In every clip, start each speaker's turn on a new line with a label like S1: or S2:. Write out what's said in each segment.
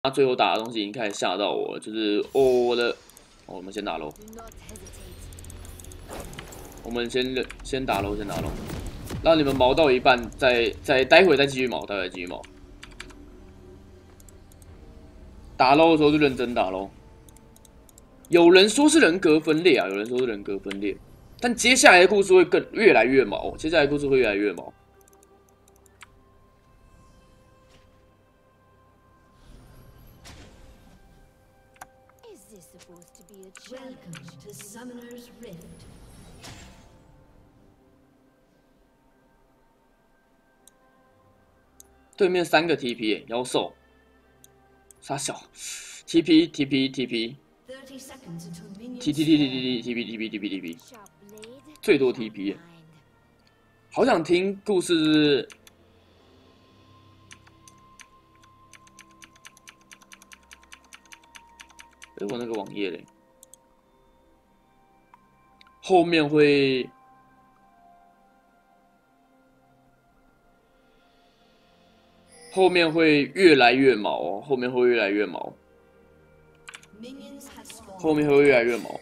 S1: 他最后打的东西已经开始吓到我了，就是我的，我们先打楼，我们先打楼，让你们毛到一半，待会再继续毛，待会再继续毛。打楼的时候就认真打喽。有人说是人格分裂啊，有人说是人格分裂，但接下来的故事会越来越毛，接下来的故事会越来越毛。
S2: Welcome to Summoner's Rift.
S1: 对面3个 TP， 妖兽，傻小 ，TP TP TP TP， 最多 TP， 好想听故事。哎，我那个网页嘞，后面会。 后面会越来越毛哦，后面会越来越毛，后面会越来越毛。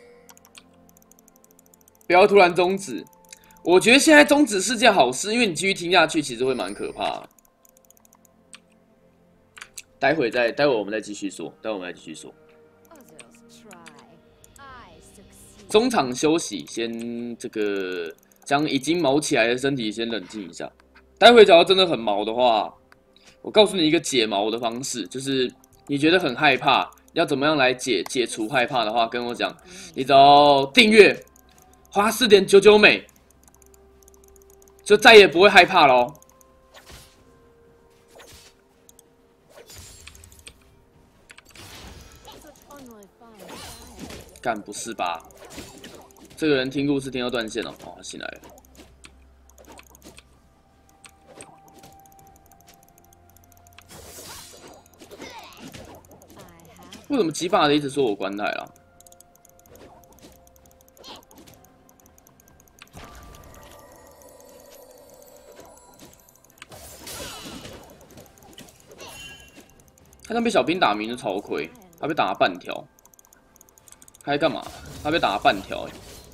S1: 不要突然终止，我觉得现在终止是件好事，因为你继续听下去其实会蛮可怕的。待会我们再继续说，中场休息，先这个将已经毛起来的身体先冷静一下。待会只要真的很毛的话。 我告诉你一个解毛的方式，就是你觉得很害怕，要怎么样来解除害怕的话，跟我讲，你只要订阅，花4.99美，就再也不会害怕咯。干不是吧？这个人听故事听到断线了，哦，他醒来了。 为什么鸡爸的一直说我关台了？他刚被小兵打名就超亏，他被打了半条。他在干嘛？他被打了半条、欸。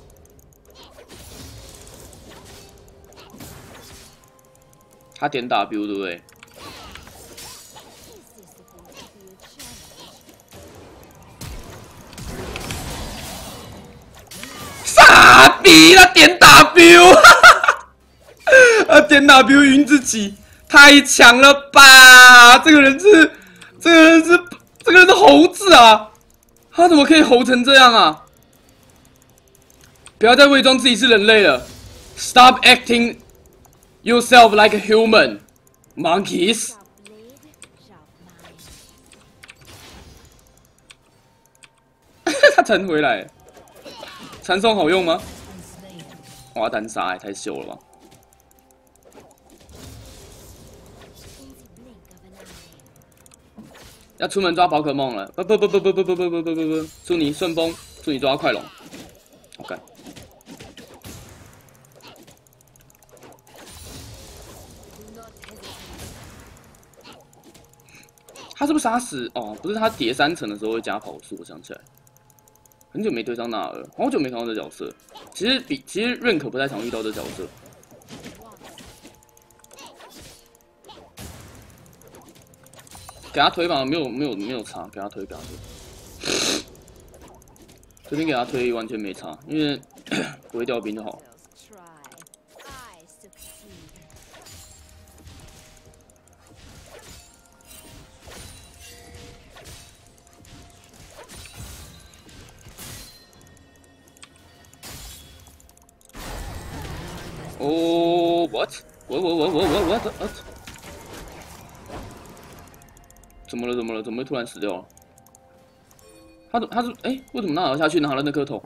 S1: 他点 W 对不对？ 傻逼，他点 W， 他点 W 晕自己，太强了吧！这个人是猴子啊！他怎么可以猴成这样啊？不要再伪装自己是人类了 ！Stop acting yourself like a human, monkeys。他沉回来。 传送好用吗？我要单杀，太秀了吧！要出门抓宝可梦了！不！祝你顺风，祝你抓到快龙。好干！他是不是杀死？哦，不是，他叠3层的时候会加跑速，我想起来。 很久没对上纳尔，好久没看到这角色。其实认可不太常遇到这角色。给他推吧，没有差，给他推。这边给他推完全没差，因为不会掉兵就好。哦 ，what？ 怎么了？怎么会突然死掉了？他是哎，为什么纳尔下去拿了那颗头？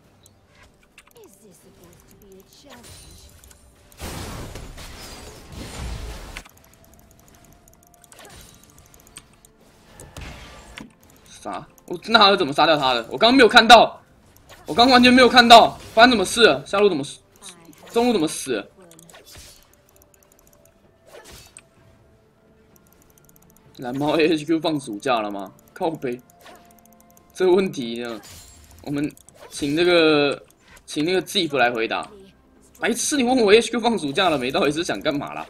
S1: 啥？纳尔怎么杀掉他的？我刚刚没有看到，我刚完全没有看到，发生什么事了？下路怎么？中路怎么死了？ 蓝猫 AHQ 放暑假了吗？靠北，这个问题呢，我们请那个 Ziff 来回答。白痴，你问我 AHQ 放暑假了没？到底是想干嘛啦？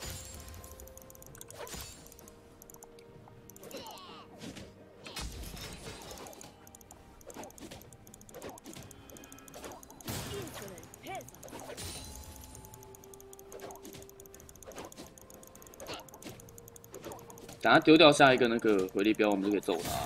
S1: 等下丢掉下一个那个回力镖，我们就可以揍他。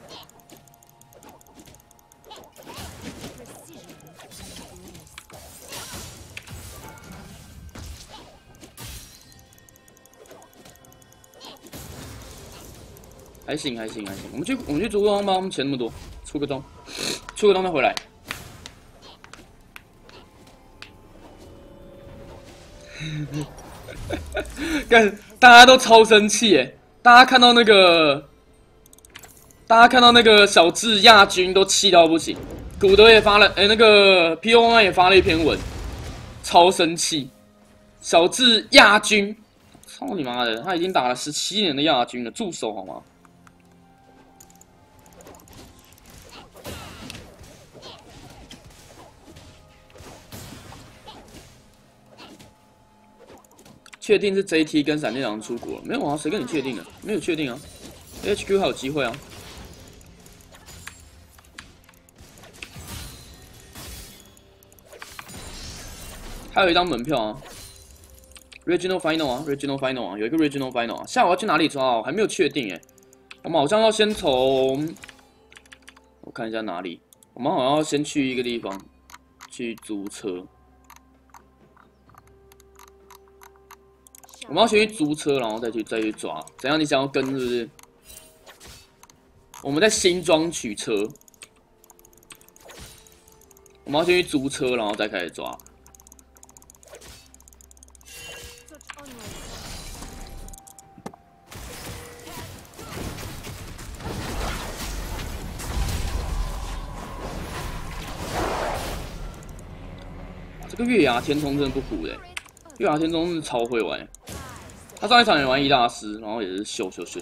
S1: 还行。我们去出个装吧，我们钱那么多，出个装再回来。干，大家都超生气耶！大家看到那个小智亚军都气到不行，古德也发了，那个 PO1 也发了一篇文，超生气。小智亚军，操你妈的！他已经打了17年的亚军了，住手好吗？确定是 JT 跟闪电狼出国了？没有啊，谁跟你确定的？没有确定啊 ，HQ 还有机会啊。还有一张门票啊 ，Regional Final 啊 ，Regional Final 啊，有一个 Regional Final 啊。下午要去哪里抓啊？我还没有确定哎。我们好像要先从，我看一下哪里。我们好像要先去一个地方，去租车。我们要先去租车，然后再去抓。怎样？你想要跟是不是？我们在新庄取车，我们要先去租车，然后再开始抓。这个月牙天冲真的不唬的，月牙天冲是超会玩。他上一场也玩伊大师，然后也是秀的。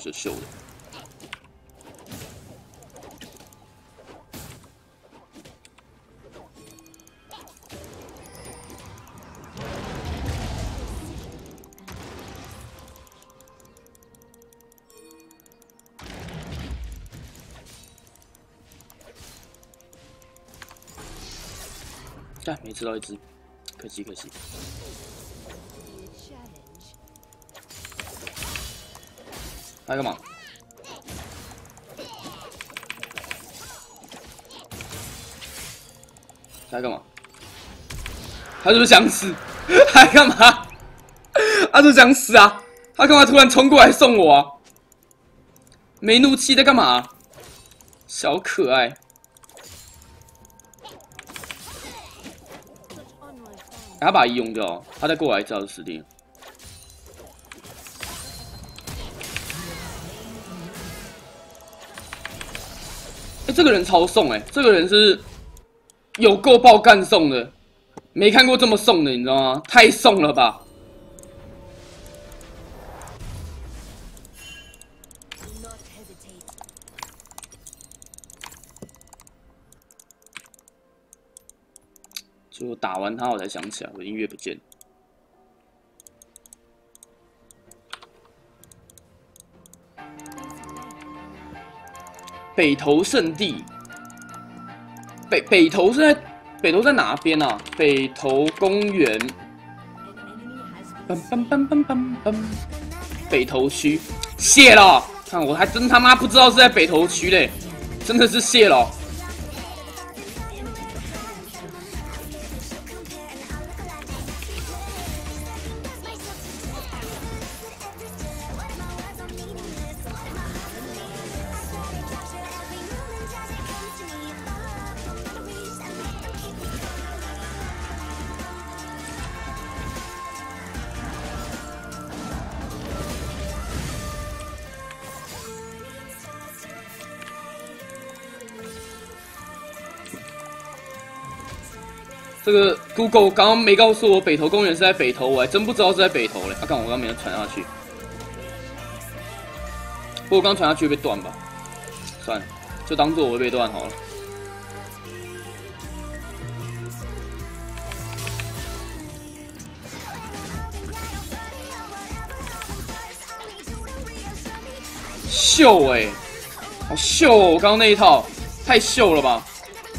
S1: 但没吃到一只，可惜。他干嘛？他干嘛？他是不是想死？他干嘛？他是不是想死啊？他干嘛突然冲过来送我啊？没怒气在干嘛？小可爱。他把E用掉，他再过来一下就死定了。这个人超送这个人是有够爆干送的，没看过这么送的，你知道吗？太送了吧！就打完他，我才想起来，我音乐不见了。北投圣地，北投是在哪边啊？北投公园，北投区，谢了。看我还真他妈不知道是在北投区嘞，真的是谢了。这个 Google 刚刚没告诉我北投公园是在北投，我还真不知道是在北投嘞。看我刚没有传下去。 不过刚传下去会被断吧，算了，就当做我会被断好了。秀哎、欸，好秀哦！我刚刚那一套太秀了吧！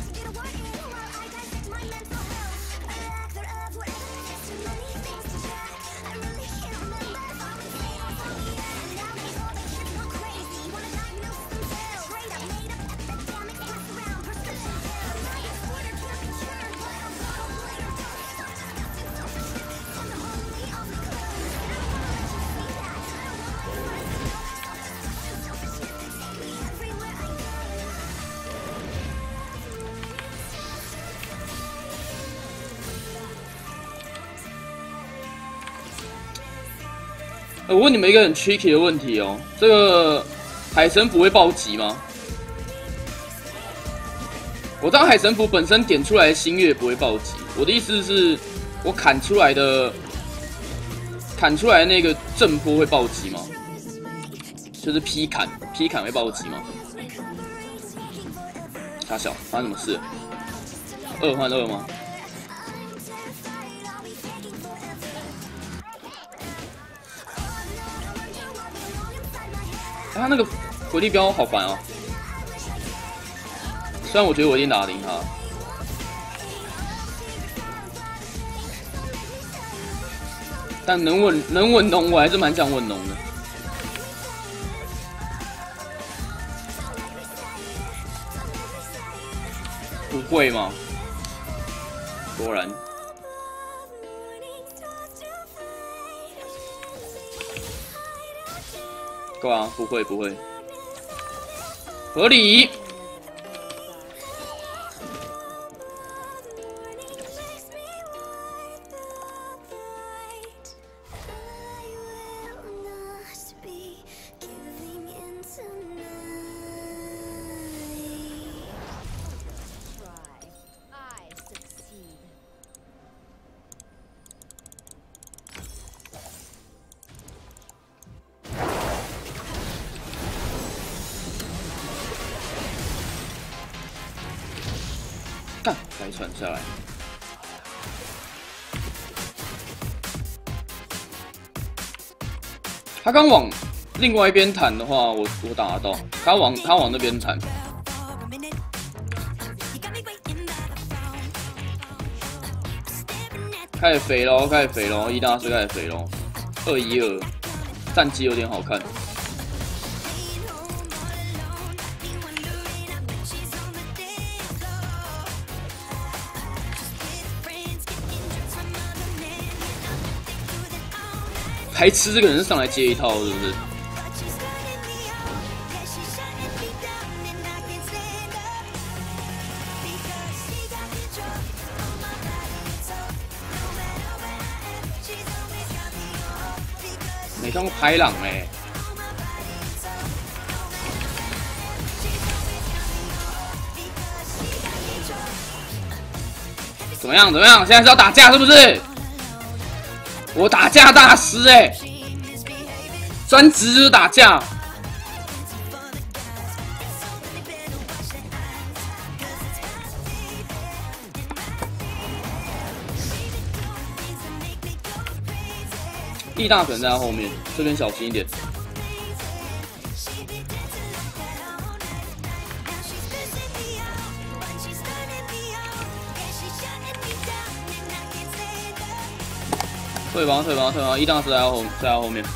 S1: 我问你们一个很 tricky 的问题哦，这个海神符会暴击吗？我知道海神符本身点出来的星月不会暴击，我的意思是，我砍出来的那个震波会暴击吗？就是劈砍会暴击吗？傻小，发生什么事？2换2吗？他那个回力镖好烦啊！虽然我觉得我一定打得赢他，但能稳农，我还是蛮想稳农的。不会吗？果然。对啊，不会，合理。干，才传下来。他刚往另外一边弹的话，我打得到。他往那边弹。开始肥咯，伊大师开始肥咯，212，战绩有点好看。还吃这个人上来接一套，是不是？没看过拍朗欸。怎么样？现在是要打架是不是？我打架大师欸，专职就是打架。地大可能在他后面，这边小心一点。退吧！一大师在他后面。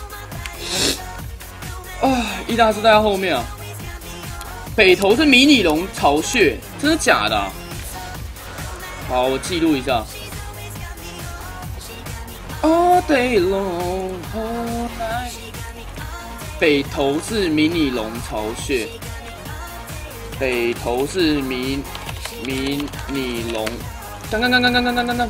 S1: 啊，一大师在他后面啊！北投是迷你龙巢穴，真的假的啊？好，我记录一下。All day long, all night。北投是迷你龙巢穴。北投是迷你龙。干！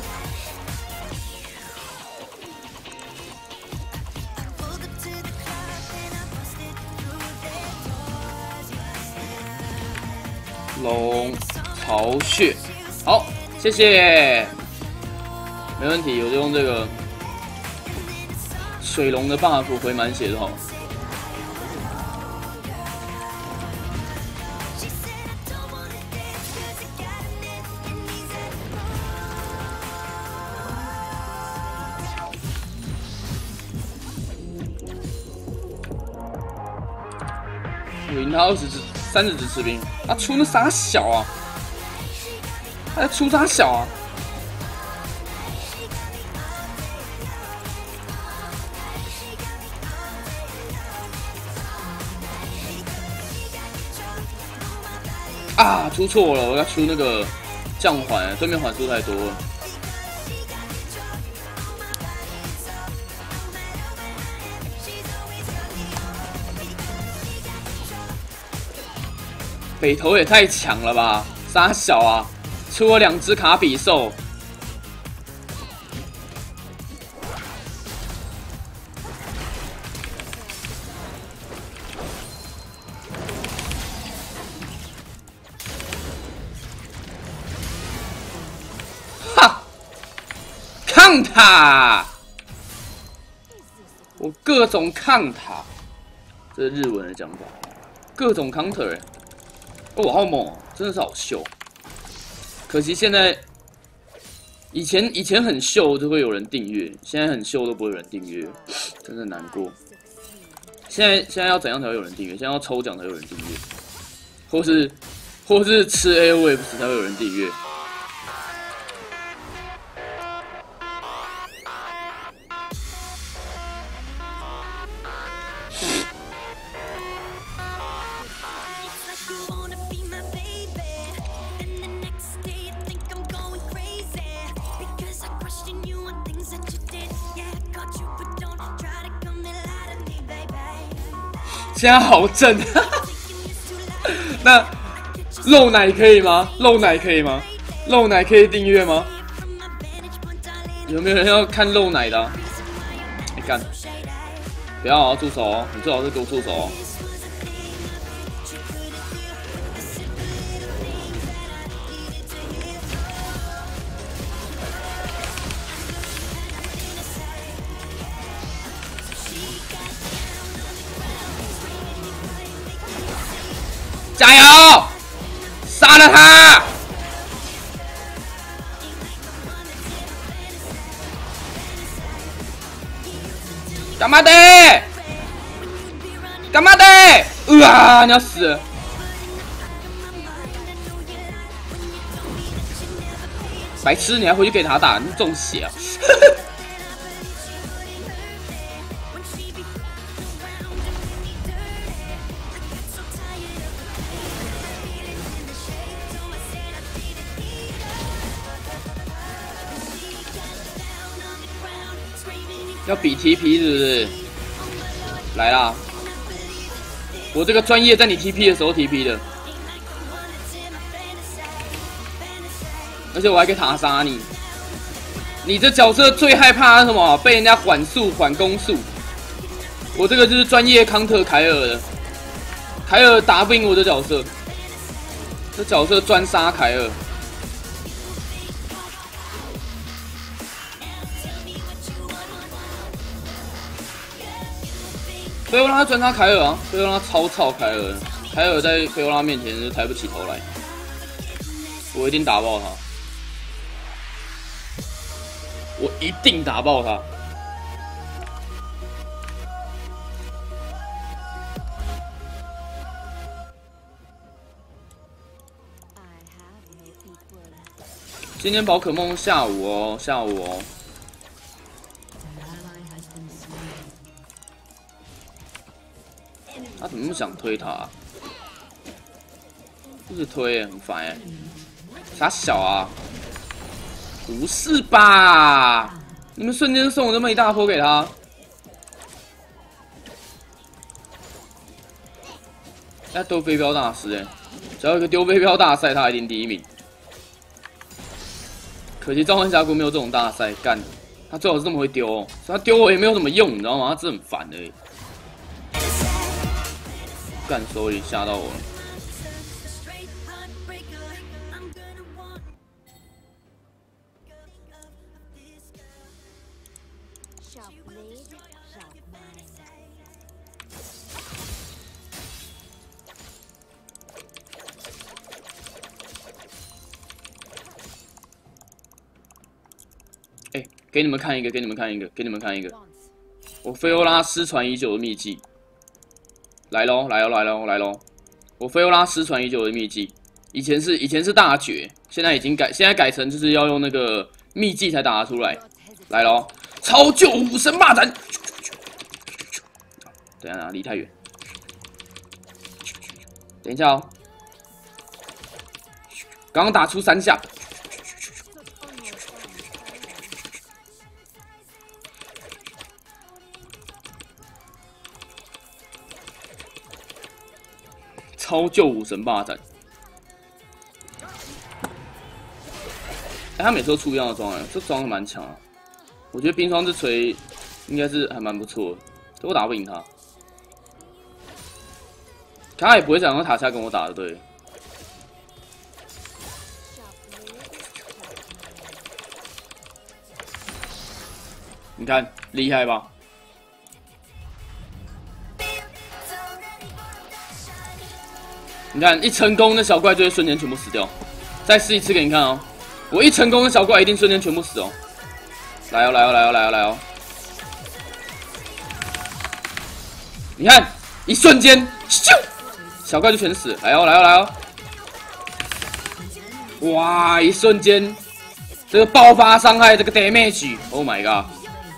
S1: 龙巢穴，好，谢谢，没问题，我就用这个水龙的 buff 回满血就好。 我赢他30只士兵，他出那啥小啊？他在出啥小啊？啊，出错了！我要出那个降环，对面环数太多了。北投也太强了吧！傻小啊，出了2只卡比兽。哈，抗他！我各种抗他，这是日文的讲法，各种 counter 欸。哦，好猛、哦，真的是好秀。可惜现在，以前很秀就会有人订阅，现在很秀都不会有人订阅，真的难过。现在要怎样才会有人订阅？现在要抽奖才会有人订阅，或是吃 Airwaves 才会有人订阅。现在好正，那漏奶可以吗？漏奶可以吗？漏奶可以订阅吗？有没有人要看漏奶的、啊？你干！不要好好住手哦，你最好是给我住手哦。加油！杀了他！干嘛的？干嘛的？你要死了！白痴，你还回去给他打，你中血啊！要比 TP 是不是？来啦！我这个专业在你 TP 的时候 TP 的，而且我还可以塔杀你。你这角色最害怕是什么？被人家缓速、缓攻速。我这个就是专业 counter 凯尔的，凯尔打不赢我的角色，这角色专杀凯尔。菲欧拉专杀凯尔啊！菲欧拉超操凯尔，凯尔在菲欧拉面前就抬不起头来，我一定打爆他，我一定打爆他。今天宝可梦下午哦，下午哦。他怎么那么想推他、啊？一直推、欸，很烦哎、欸。傻小啊！不是吧？你们瞬间送我这么一大波给他？要丢飞镖大师哎、欸！只要一个丢飞镖大赛，他一定第1名。可惜召唤峡谷没有这种大赛，干他最好是这么会丢、哦，他丢我也没有什么用，你知道吗？他真的很烦而已。干手里吓到我了。给你们看一个，给你们看一个，给你们看一个，我菲欧拉失传已久的秘技。来喽，来喽，来喽，来喽！ 我菲欧拉失传已久的秘技，以前是大绝，现在改成就是要用那个秘技才打得出来。来咯，超救武神霸斩！等一下，离太远。等一下哦，刚刚打出3下。超救武神霸斩！他每次都出一样的装这装的蛮强啊。我觉得冰霜之锤应该是还蛮不错的，我打不赢他。他也不会想用塔下跟我打的，对。你看厉害吧？你看一成功，那小怪就会瞬间全部死掉。再试一次给你看哦，我一成功，那小怪一定瞬间全部死哦。来哦，来哦，来哦，来哦，来哦！你看，一瞬间，咻，小怪就全死。来哦，来哦，来哦！哇，一瞬间，这个爆发伤害，这个 damage，Oh my god！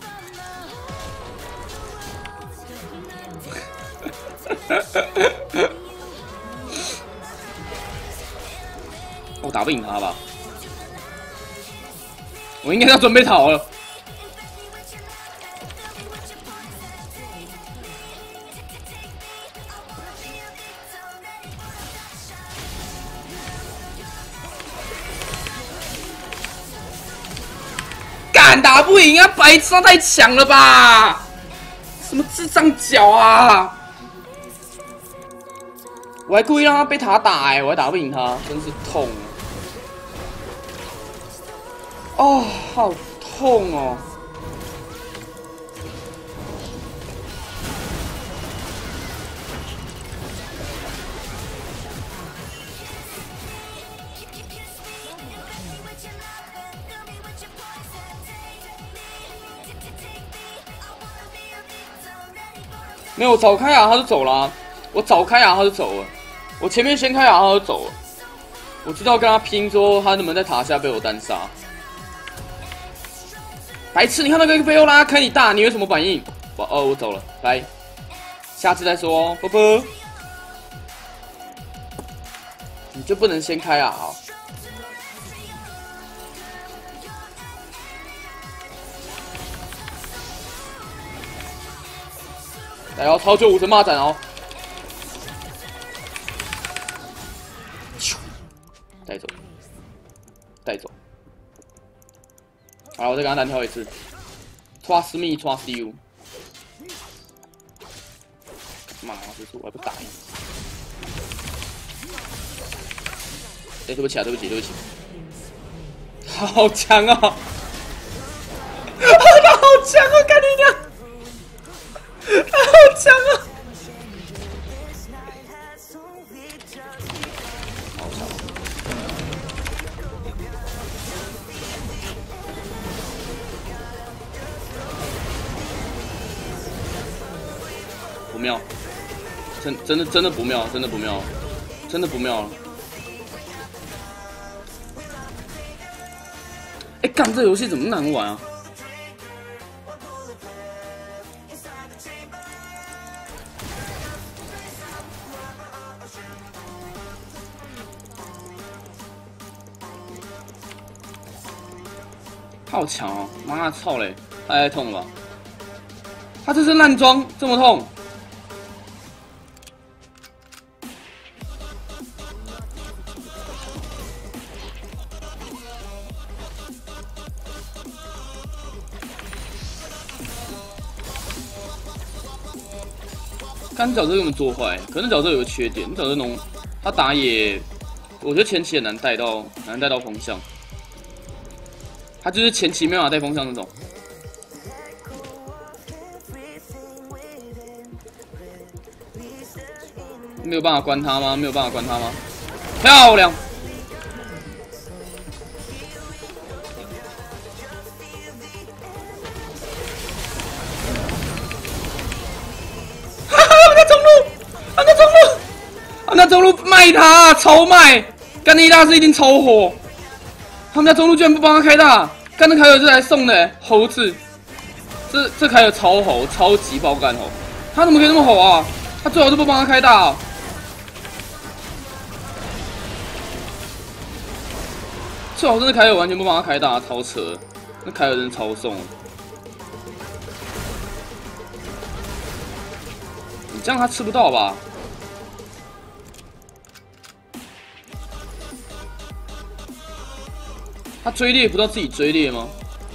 S1: 我打不赢他吧？我应该要准备逃了。干打不赢啊！白痴太强了吧！什么智障脚啊！我还故意让他被塔打我还打不赢他，真是痛啊！哦，好痛哦！没有，我早开他就走了、啊。我早开他就走了。我前面先开他就走了。我知道跟他拼，说他能不能在塔下被我单杀。白痴！你看那个菲欧拉开你大，你有什么反应？我走了，拜，下次再说，啵啵。你就不能先开啊？好。来哦，超救武神霸斩哦！带走，带走。好了，我再给他单挑一次。Trust me, trust you。妈，这次我还不打赢。对不起啊，对不起，对不起。好强啊！他好强啊！干你娘！他好强啊！好强！不妙，真的不妙，真的不妙，真的不妙了。哎，干这游戏怎么难玩啊？好强哦！妈操嘞，太痛了吧！他这是烂装，这么痛。干角色根本做坏，可能角色有个缺点，角色农他打野，我觉得前期很难带到风向。他就是前期没办法带风向那种。没有办法关他吗？没有办法关他吗？漂亮！哈哈，他中路，他中路，他中路卖他，超卖！干那一大师一定超火。他们家中路居然不帮他开大，干那凯尔是来送的，猴子！这凯尔超猴，超级爆干猴，他怎么可以那么猴啊？他最好都不帮他开大啊！最好真的凯尔完全不帮他开大，超扯！那凯尔真的超送。你这样他吃不到吧？他追猎不知道自己追猎吗？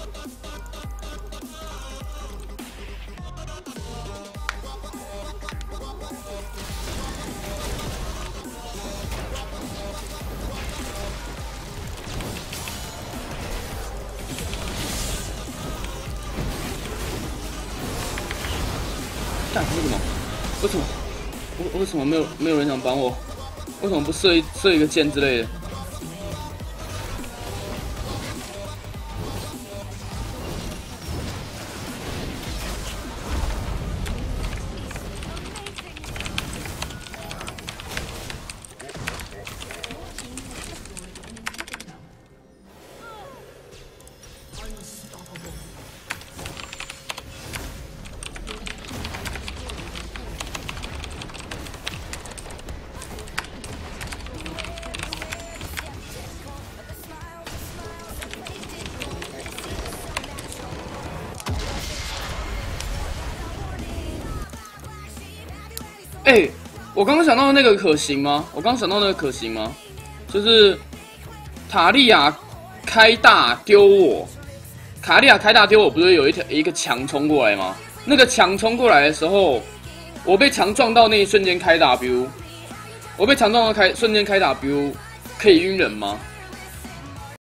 S1: 干为什么？为什么？为什么没有人想帮我？为什么不射一个箭之类的？哎，我刚刚想到的那个可行吗？就是塔利亚开大丢我，塔利亚开大丢我，不是有一个墙冲过来吗？那个墙冲过来的时候，我被墙撞到那一瞬间开 W， 我被墙撞到瞬间开 W， 可以晕人吗？